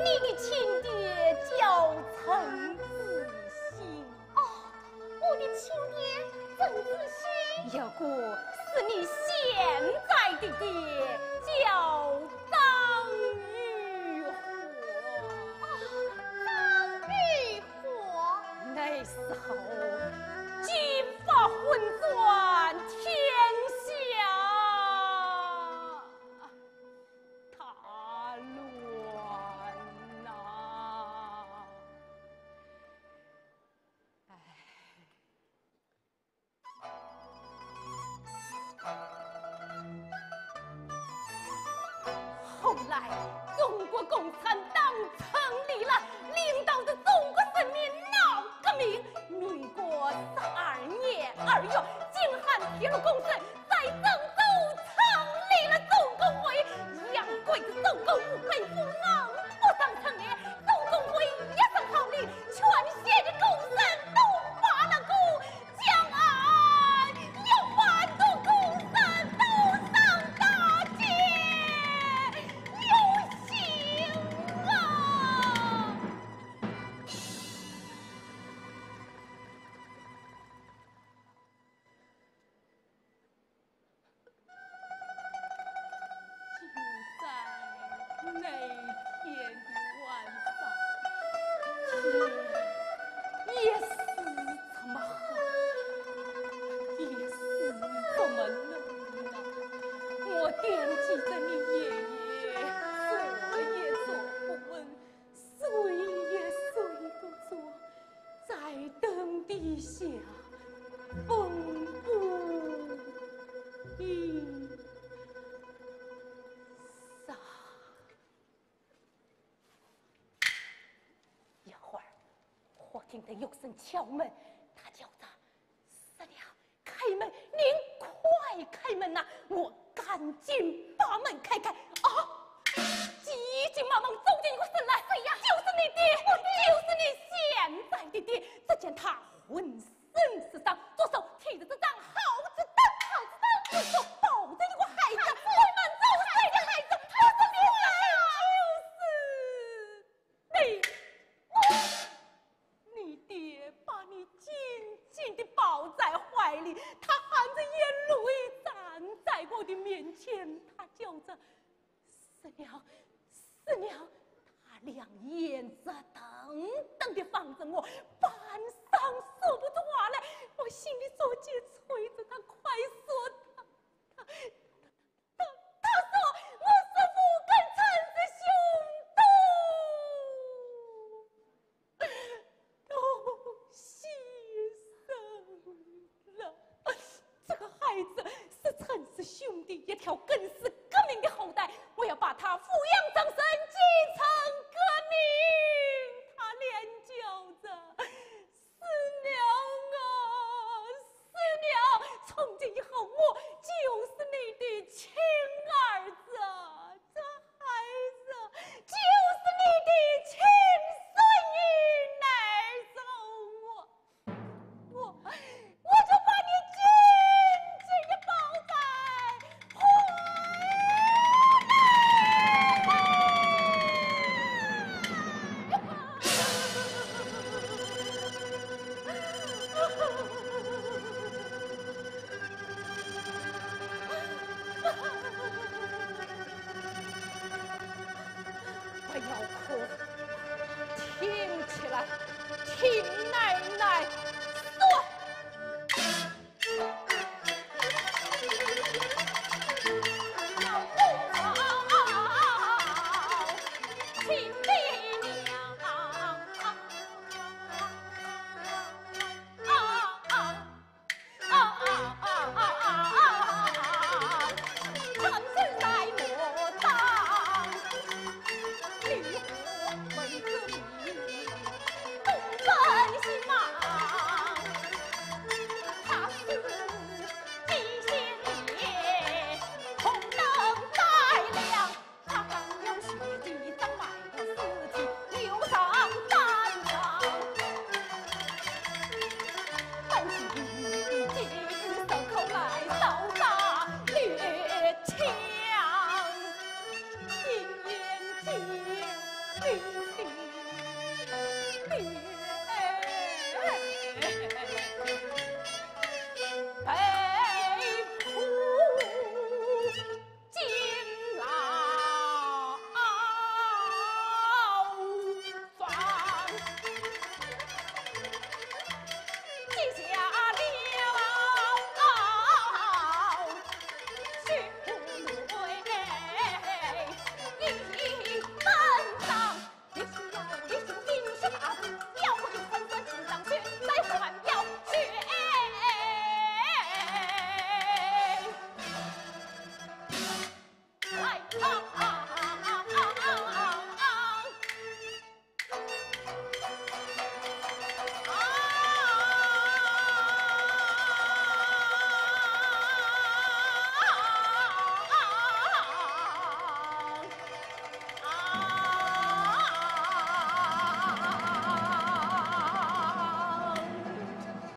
你的亲爹叫陈子兴。 哦，我的亲爹陈子兴。 有个是你现在的爹叫张玉华。 张玉华。 那时候金发混转天下大乱呐！后来中国共产党成立了，领导着中国人民闹革命。民国12年2月，京汉铁路公司在郑州成立了总工会，杨贵的总工部恢复昂不上成立，总工会一声号令，全县的工人都发了鼓，将俺要反动工人都上大街游行啊！就在那天的晚上，天也是这么黑，也是这么冷啊！我惦记着你爷爷，坐也坐不稳，睡也睡不着，在灯底下风不一撒。一会儿，我听得有声敲门，他叫着：“师娘，开门！您快开门呐！”我赶紧把门开开，啊！急急忙忙走进一个身来，谁呀？就是你爹，就是你现在的爹。只见他浑身是伤，左手提着这张好子弹，右手抱着一个孩子，开门走谁的孩子？就是你来，就是你。你爹把你紧紧地抱在怀里，他含着眼泪站在我的面前，他叫着：“师娘，师娘！”他两眼直瞪瞪地放着我，半晌说不出话来。我心里着急，催着他快说。他说我是不跟陈子兄都牺牲了。这个孩子是陈氏兄弟一条根